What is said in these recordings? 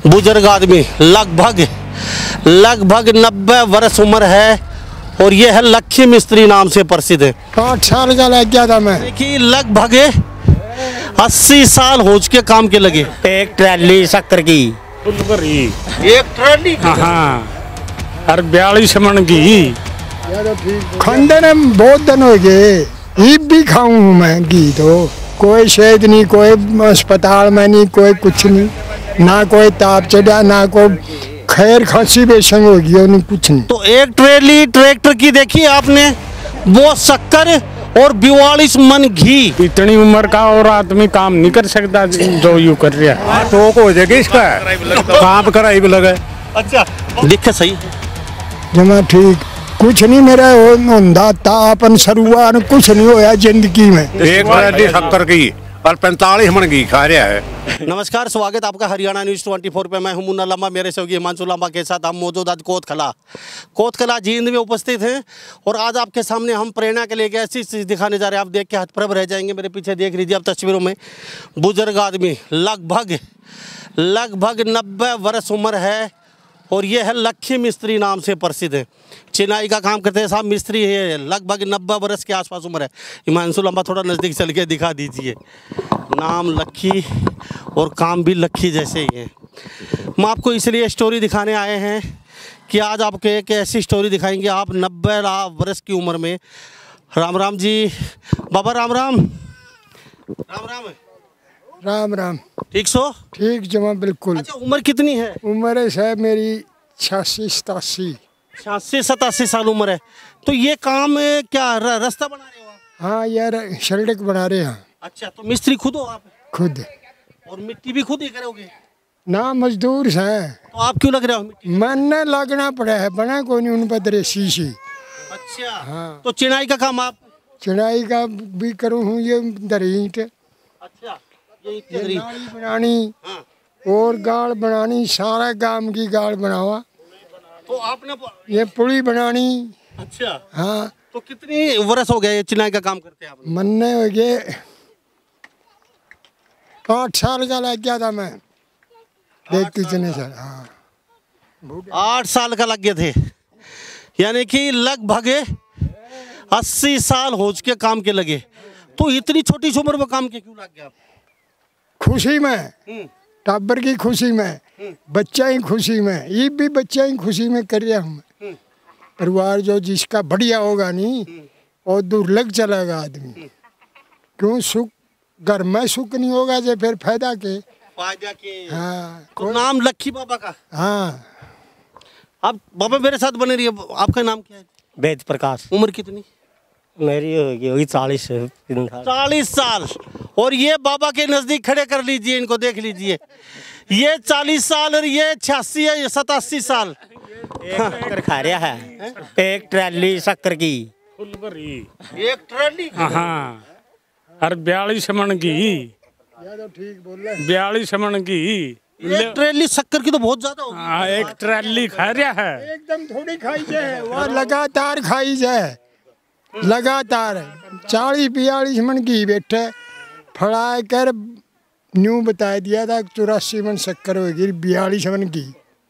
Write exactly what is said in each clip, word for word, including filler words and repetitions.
बुजुर्ग आदमी, लगभग लगभग नब्बे वर्ष उम्र है और ये है लक्ष्मी मिस्त्री नाम से प्रसिद्ध है। आठ साल का लग गया था मैं। देखिए लगभग अस्सी साल हो चुके काम के लगे। एक ट्रैली शक्कर की एक ट्रॉली हाँ और बयालीस मन की खंडे ने बहुत दिन हो गए। ईब भी खाऊं हूँ मैं घी, तो कोई शहद नहीं, कोई अस्पताल में नहीं, कोई कुछ नहीं, ना कोई ताप चढ़ा, ना कोई खैर खांसी बेशंग हो गई, नहीं कुछ नहीं। तो एक ट्रेली ट्रैक्टर की देखी आपने, वो शक्कर और बयालीस मन घी। इतनी उम्र का और आदमी काम नहीं कर सकता जो यू कर रहा है। ठोक हो जाएगा इसका काम कराई भी लगे। अच्छा देखे सही जमा ठीक कुछ नहीं, मेरा होंदा तापन सरुआ कुछ नहीं होया जिंदगी में। एक ट्रेली शक्कर की और पैंतालीस मन घी खा रहा है। नमस्कार, स्वागत आपका हरियाणा न्यूज़ चौबीस पे। मैं हूं मुन्ना लांबा, मेरे सहयोगी हिमांशु लांबा के साथ हम मौजूद आज कोतकला कोतकला जींद में उपस्थित हैं और आज आपके सामने हम प्रेरणा के लिए एक ऐसी चीज़ दिखाने जा रहे हैं, आप देख के हतप्रभ रह जाएंगे। मेरे पीछे देख लीजिए आप तस्वीरों में, बुजुर्ग आदमी, लगभग लगभग नब्बे वर्ष उम्र है और ये है लक्ष्मी मिस्त्री नाम से प्रसिद्ध है। चिनाई का काम करते हैं साहब, मिस्त्री है, लगभग नब्बे वर्ष के आसपास उम्र है। हिमांशु लंबा थोड़ा नज़दीक चल के दिखा दीजिए। नाम लक्की और काम भी लक्की जैसे ही है। हम आपको इसलिए स्टोरी दिखाने आए हैं कि आज आपको एक ऐसी स्टोरी दिखाएंगे। आप नब्बे वर्ष की उम्र में, राम राम जी बाबा, राम राम राम राम राम राम। ठीक सो ठीक जमा बिल्कुल। अच्छा उम्र कितनी है? उम्र है मेरी छियासी सतासी छियासी सतासी साल उम्र है। तो ये काम क्या र, रास्ता बना रहे हो आप? हाँ यार, सड़क बना रहे हैं। अच्छा, तो मिस्त्री खुद हो आप? खुद। और मिट्टी भी खुद ही करोगे? ना मजदूर है। तो आप क्यों लग रहे हो मिट्टी? मन लगना पड़ा है, बना कोई नहीं उन पर दरेसी सी। अच्छा हाँ। तो चिनाई का काम आप? चढ़ाई का भी करूँ हूँ, ये दरीट। अच्छा ये ये इतनी- नाली बनानी हाँ। और गाड़ बनानी, सारा गांव की गाड़ बनावा। तो आपने ये पुली बनानी। अच्छा, हाँ। तो कितनी वर्ष हो गए ये चिनाई का काम करते हैं आप? मन्ने हो गए आठ साल का लग गया था मैं। देखती चने सर। हाँ आठ साल का लग गए थे, यानी कि लगभग अस्सी साल हो चुके काम के लगे। तो इतनी छोटी सी उम्र में काम के क्यों लग गया आप? खुशी में, हम्म, टाबर की खुशी में, बच्चा ही खुशी में, ये भी बच्चा ही खुशी में कर रहा हूँ। हम्म। परिवार जो जिसका बढ़िया होगा नहीं और दुर्लभ चलेगा आदमी। क्यों सुख घर में सुख नहीं होगा जो फिर फायदा के। फायदा के। हाँ तो नाम लक्की बाबा का। हाँ। आप बाबा मेरे साथ बने रहिए। आपका नाम क्या है? वेद प्रकाश। उम्र कितनी? मेरी होगी होगी चालीस चालीस साल। और ये बाबा के नजदीक खड़े कर लीजिए, इनको देख लीजिए। ये चालीस साल और ये छियासी है, सतासी साल। शक्कर खा रहा है। एक ट्रैली शक्कर की एक ट्रॉली हाँ और बयालीस मन की ठीक बोल रहे। बयालीस मन की एक ट्रेली शक्कर की तो बहुत ज्यादा होगी। हाँ, एक ट्रैली खा रहा है। एकदम थोड़ी खाई जाए, वो लगातार खाई जाए, लगातार चालीस बयालीस मन की बैठे फड़ा कर न्यू बता दिया था चौरासी मन शक्कर होगी, बयालीस मन की।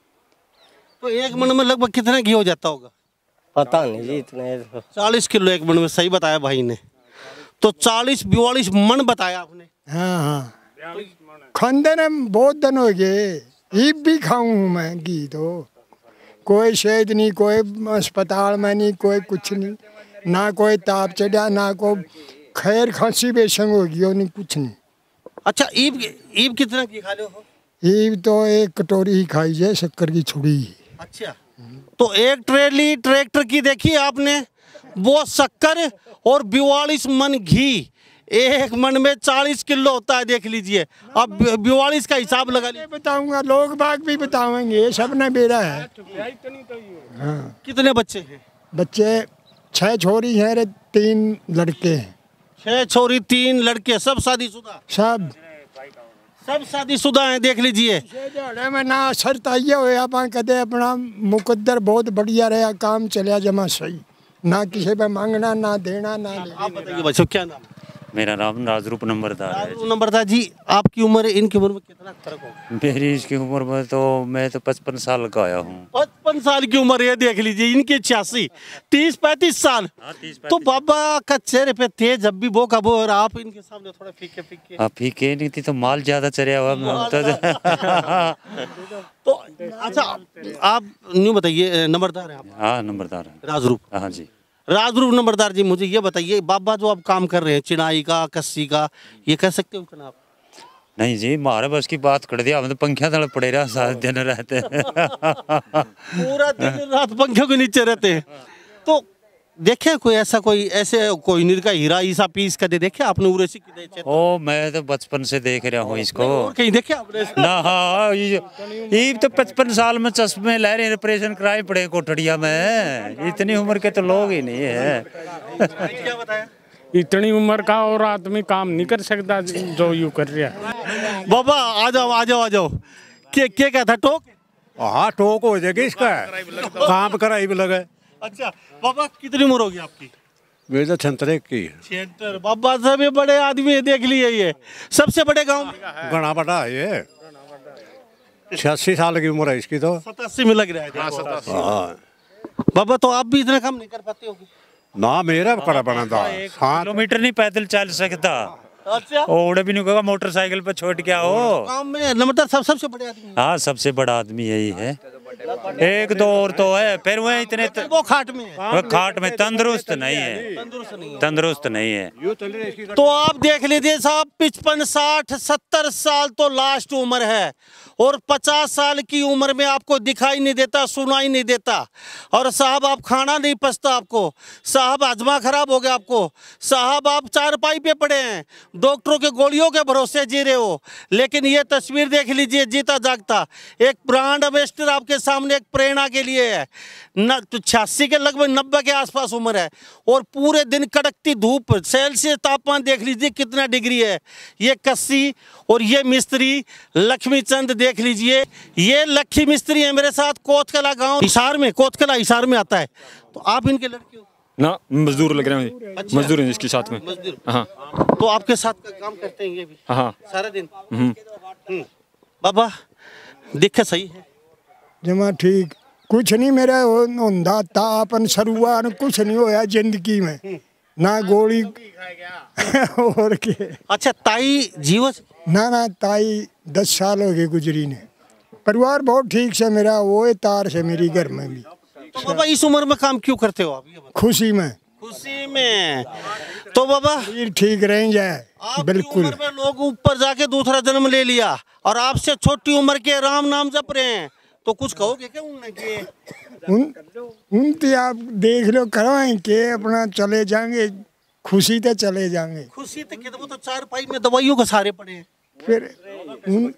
तो एक मन में लगभग कितना घी हो जाता होगा? पता नहीं जी इतने। चालीस किलो एक मन में, सही बताया भाई ने। तो चालीस बयालीस मन बताया आपने। हाँ हाँ। खंडे ने बहुत दिन हो गए। ईब भी खाऊं हूँ मैं घी, तो कोई शहद नहीं, कोई अस्पताल में नहीं, कोई कुछ नहीं, ना कोई ताप चढ़ा, ना कोई खैर खांसी बेशंग हो गई, नहीं कुछ नहीं। अच्छा ईब ईब कितना घी खा रहे हो? ईब तो एक कटोरी ही खाई जाए शक्कर की छुड़ी। अच्छा, तो एक ट्रेली ट्रैक्टर की देखी आपने, वो शक्कर और बयालीस मन घी। एक मन में चालीस किलो होता है, देख लीजिए। अब बयालीस का हिसाब लगा लीजिए। बताऊंगा, लोग बाग भी बताएंगे, सब ने बेरा है। हाँ। कितने बच्चे हैं? बच्चे छह छोरी हैं रे, तीन लड़के हैं। छह छोरी तीन लड़के, सब शादीशुदा? सब सब शादीशुदा हैं, देख लीजिए। दिहाड़े में ना असर ताइया होया, पा कदे अपना मुकद्दर बहुत बढ़िया रहा, काम चलिया जमा सही, ना किसी पे मांगना, ना देना, ना लेना। आप बताइए बच्चों, क्या नाम? मेरा नाम राजरूप नंबरदार है। राजरूप नंबरदार जी, आपकी उम्र इनकी उम्र में कितना फर्क होगा? मेरी इसकी उम्र में तो मैं तो पचपन साल का आया हूँ। पचपन साल की उम्र है, देख लीजिए। इनकी छियासी, तीस पैंतीस साल। तो बाबा का चेहरे पे थे जब भी वो कबो, और आप इनके सामने थोड़ा फीके फीके। आप फीके नहीं थी तो माल ज्यादा चढ़ा हुआ तो अच्छा, आप न्यू बताइए, नंबरदार है आप? हाँ नंबरदार है राजरूप। हाँ जी राजरूप नंबरदार जी, मुझे ये बताइए, बाबा जो आप काम कर रहे हैं चिनाई का, कस्सी का, ये कर सकते हो इतना आप? नहीं जी, मारे बस की बात कर दिया, हम तो पंखिया तले पड़े रहा सारे दिन रहते पूरा दिन रात पंखों के नीचे रहते हैं। तो देखे कोई ऐसा, कोई ऐसे कोई नीर का हीरा ईसा पीस कर दे, देखे आपने उरे से? ओ मैं तो बचपन से देख रहा हूँ इसको। और कहीं देखे आपने? ना हाँ, ये, ये तो पचपन साल में चश्मे ले रहे, ऑपरेशन कराए पड़े कोठड़िया में। इतनी उम्र के तो लोग ही नहीं है। क्या बताया? इतनी उम्र का और आदमी काम नहीं कर सकता जो यू कर रहा है। बाबा आ जाओ आ जाओ आ जाओ। क्या क्या कहता टोक? हाँ टोक हो जाएगी इसका, काम कराई भी लगे। अच्छा बाबा, कितनी उम्र होगी आपकी? मेरे तो छंतरे की छिहत्तर। बाबा से भी बड़े आदमी है, देख लिए। ये सबसे बड़े गांव में घना बड़ा है ये, छियासी साल की उम्र है इसकी तो। सतासी में लग रहा है। हाँ बाबा, तो आप भी इतना काम नहीं कर पाते होगे? ना मेरा कड़ा बना था। हाँ किलोमीटर नहीं पैदल चल सकता। अच्छा, ओड़े भी नहीं कहा मोटरसाइकिल पे छोड़ के आओ। गांव में नंबरदार सब सबसे बड़े आदमी? हाँ सबसे बड़ा आदमी यही है। एक दो और तो है, फिर वो इतने त... वो खाट में है। वो खाट में तंदुरुस्त नहीं है, तंदुरुस्त नहीं है। तंदुरुस्त नहीं है। तो आप देख लीजिए साहब, पचपन साठ सत्तर साल तो लास्ट उम्र है, और पचास साल की उम्र में आपको दिखाई नहीं देता, सुनाई नहीं देता। और साहब आप खाना नहीं पचता आपको, साहब हजमा खराब हो गया आपको, साहब आप चारपाई पे पड़े हैं, डॉक्टरों के गोलियों के भरोसे जी रहे हो। लेकिन ये तस्वीर देख लीजिए, जीता जागता एक ब्रांड एम्बेसडर आपके सामने एक प्रेरणा के लिए है। न तो छियासी के लगभग नब्बे के आसपास उम्र है, और पूरे दिन कड़कती धूप, सेल्सियस तापमान देख लीजिए कितना डिग्री है। ये कस्सी और ये मिस्त्री लक्ष्मी चंद देख लीजिए, ये लक्ष्मी मिस्त्री है मेरे साथ। कोतकला गांव हिसार में, कोतकला हिसार में आता है। तो आप इनके लड़के हो? ना मजदूर लग रहे हैं। अच्छा। मजदूर हैं इसके साथ में। मजदूर। हाँ। तो आपके साथ का काम करते हैं ये भी? हाँ सारा दिन। हम्म। बाबा दिक्कत सही है? जमा ठीक, कुछ नहीं मेरा होंदा था अपन शुरुआत, कुछ नहीं होया जिंदगी में, ना गोली और के। अच्छा ताई जीवन? ना ना ताई दस साल हो गए गुजरी ने। परिवार बहुत ठीक से मेरा, वो तार से मेरी घर में भी। तो बाबा इस उम्र में काम क्यों करते हो आप? खुशी में। खुशी में। तो बाबा ठीक रह जाए बिल्कुल। उम्र में लोग ऊपर जाके दूसरा जन्म ले लिया, और आपसे छोटी उम्र के राम नाम जप रहे हैं, तो कुछ कहोगे क्या उनके? उन उनती आप देख लो, करवाएं के अपना चले जाएंगे, खुशी तो चले जाएंगे। खुशी तो कितने, वो तो चार पाई में दवाइयों के सारे पड़े हैं। फिर उन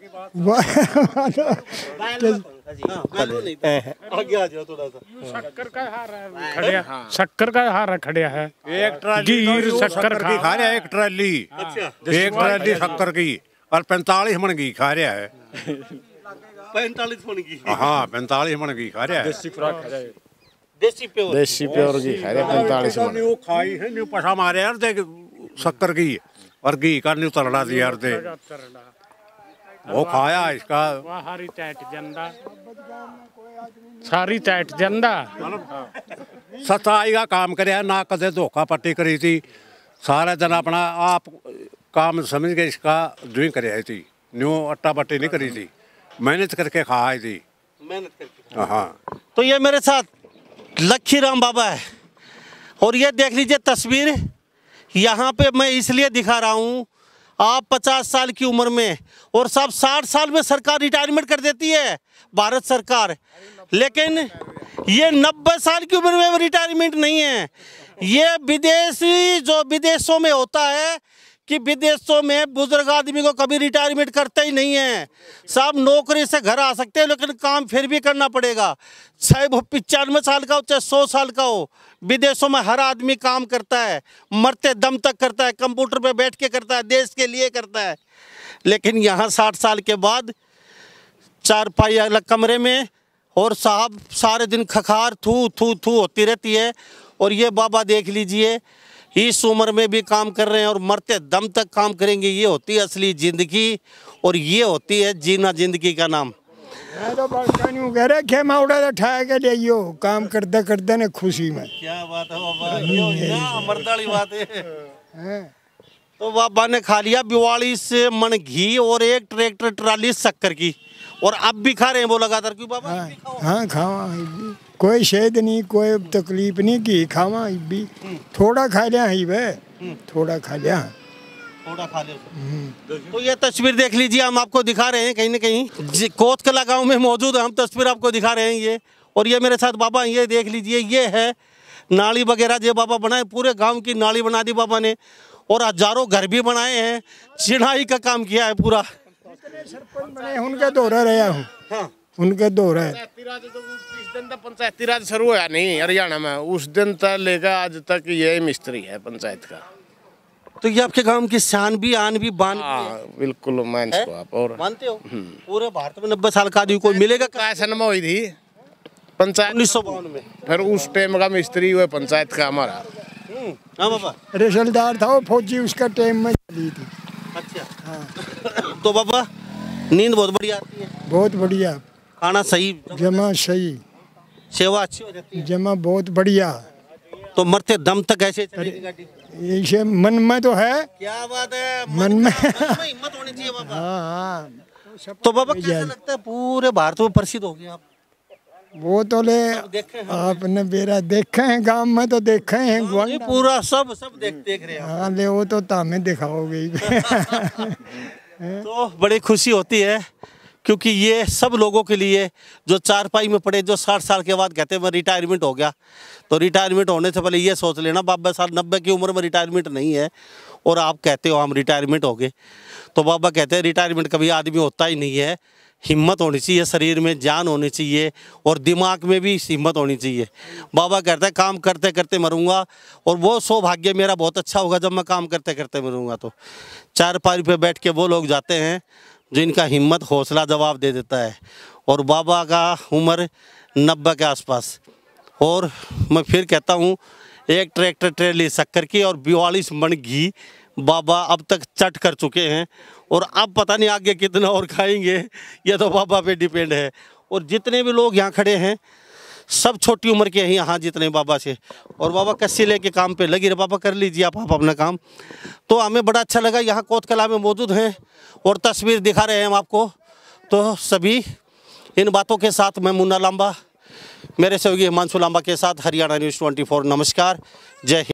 आगे आ जाओ थोड़ा सा। शक्कर का हारा खड़िया, शक्कर का हारा खड़िया है। एक ट्राली गीर शक्कर की खा रहा है, एक ट्राली। एक ट्राली शक्कर की और पैंतालीस मन की खा रहा है। पैंतालीस मन की? हाँ पैंतालीस मन की खा रहा है। देसी खुराक खा जाए, देसी प्योर, देसी प्योर की खा रहा है पैंतालीस मन। वो खाई है न्यू पसा मारे यार, देख शक्कर की और घी का न्यू तरला दिया यार, दे वो खाया इसका। सारी चैट जंदा, सारी चैट जंदा। सच्चाई का काम करे, ना कदे धोखा पट्टी करी थी। सारे दिन अपना आप काम समझ के इसका ड्रिंक करे थी, न्यू अट्टा पट्टी नहीं करी थी, मेहनत करके खाई थी। मेहनत करके। हाँ। तो ये मेरे साथ लक्ष्मी राम बाबा है, और ये देख लीजिए तस्वीर, यहाँ पे मैं इसलिए दिखा रहा हूँ, आप पचास साल की उम्र में, और सब साठ साल में सरकार रिटायरमेंट कर देती है भारत सरकार, लेकिन ये नब्बे साल की उम्र में रिटायरमेंट नहीं है। ये विदेशी जो विदेशों में होता है कि विदेशों में बुजुर्ग आदमी को कभी रिटायरमेंट करते ही नहीं है साहब। नौकरी से घर आ सकते हैं, लेकिन काम फिर भी करना पड़ेगा, चाहे वो पचानवे साल का हो चाहे सौ साल का हो। विदेशों में हर आदमी काम करता है, मरते दम तक करता है, कंप्यूटर पे बैठ के करता है, देश के लिए करता है। लेकिन यहाँ साठ साल के बाद चार पाई अलग कमरे में, और साहब सारे दिन खखार थू थू थू होती रहती है। और ये बाबा देख लीजिए, इस उम्र में भी काम कर रहे हैं और मरते दम तक काम करेंगे। ये होती है असली ज़िंदगी और ये होती है जीना जिंदगी का नाम। मैं तो बड़कानी कह रहे खे माउड़ा तो ठा के लियो काम करते करते ने खुशी में। क्या बात है बाबा, ये ना मर्दाली बात है। तो बाबा ने खा लिया बयालीस मन घी और एक ट्रैक्टर ट्राली शक्कर की, और अब भी खा रहे हैं वो लगातार। क्यों बाबा? हाँ, हाँ खावा कोई शेद नहीं, कोई तकलीफ नहीं की खावा भी। थोड़ा खा लिया ही वे, थोड़ा खा लिया, थोड़ा खा लिया। तो ये तस्वीर देख लीजिए, हम आपको दिखा रहे हैं कहीं ना कहीं कोतकला गांव में मौजूद है। हम तस्वीर आपको दिखा रहे हैं ये, और ये मेरे साथ बाबा ये देख लीजिए, ये है नाली वगैरह जो बाबा बनाए, पूरे गांव की नाली बना दी बाबा ने, और हजारों घर भी बनाए हैं, चिढ़ाई का काम किया है पूरा। सरपंच बने उनके दौरा रहा हूँ। हाँ। उनके दौरा है। इस दिन तक पंचायती राज शुरू हुआ नहीं हरियाणा में, उस दिन तक लेकर आज तक यही मिस्त्री है पंचायत का। तो ये आपके गांव की शान भी आन भी बान भी बिल्कुल मान इसको आप और मानते हो। पूरे भारत में नब्बे साल का आदमी कोई मिलेगा? कैसन में हुई थी पंचायत उन्नीस सौ बावन में, फिर उस टाइम का मिस्त्री हुआ पंचायत का हमारा। हाँ बाबा, रिजल्टदार था वो फौजी, उसका टाइम में चली थी। अच्छा हाँ। तो बाबा नींद बहुत बढ़िया आती है? बहुत बढ़िया। खाना सही, जमा सही, सेवा अच्छी हो जाती है, जमा बहुत बढ़िया। तो मरते दम तक ऐसे चलेगी गाड़ी? ऐसे मन में तो है। क्या बात है, मन में हिम्मत होनी चाहिए बाबा। हाँ हाँ। तो बाबा कैसा लगता है पूरे भारत में प्रसिद्ध हो गया आप? वो तो ले आपने बेरा देखे हैं, गांव में तो देखे हैं, ये पूरा सब सब देख देख रहे हैं। हाँ ले वो तो तामे दिखाओगे। तो बड़ी खुशी होती है, क्योंकि ये सब लोगों के लिए जो चारपाई में पड़े, जो साठ साल के बाद कहते हैं मैं रिटायरमेंट हो गया, तो रिटायरमेंट होने से पहले ये सोच लेना बाबा साल नब्बे की उम्र में रिटायरमेंट नहीं है, और आप कहते हो हम रिटायरमेंट हो गए। तो बाबा कहते हैं रिटायरमेंट कभी आदमी होता ही नहीं है। हिम्मत होनी चाहिए, शरीर में जान होनी चाहिए, और दिमाग में भी हिम्मत होनी चाहिए। बाबा कहते हैं काम करते करते मरूंगा, और वो सौभाग्य मेरा बहुत अच्छा होगा जब मैं काम करते करते मरूंगा। तो चारपाई पे बैठ के वो लोग जाते हैं जिनका हिम्मत हौसला जवाब दे देता है, और बाबा का उम्र नब्बे के आसपास। और मैं फिर कहता हूँ, एक ट्रैक्टर ट्रेली शक्कर की और बयालीस मन घी बाबा अब तक चट कर चुके हैं, और अब पता नहीं आगे कितना और खाएंगे, ये तो बाबा पे डिपेंड है। और जितने भी लोग यहाँ खड़े हैं सब छोटी उम्र के हैं यहाँ जितने बाबा से, और बाबा कस्सी लेके काम पे लगी रहे। बाबा कर लीजिए आप, आप अपना काम। तो हमें बड़ा अच्छा लगा, यहाँ कोतकला में मौजूद हैं और तस्वीर दिखा रहे हैं हम आपको। तो सभी इन बातों के साथ मैं मुन्ना लांबा, मेरे सहयोगी हिमांशु लांबा के साथ हरियाणा न्यूज़ चौबीस। नमस्कार, जय हिंद।